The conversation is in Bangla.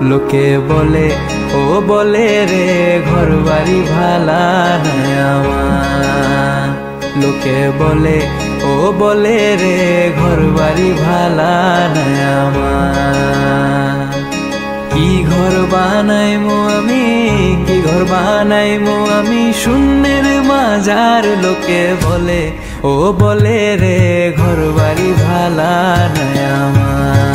লোকে বলে ও বলে রে ঘর বাড়ি ভালা নাই আমার। লোকে বলে ও বলে রে ঘর বাড়ি ভালা নাই আমার। কি ঘর বানাইমু আমি, কি ঘর বানাইমু আমি শূন্যের মাজার। লোকে বলে ও বলে রে ঘর বাড়ি ভালা নাই আমার।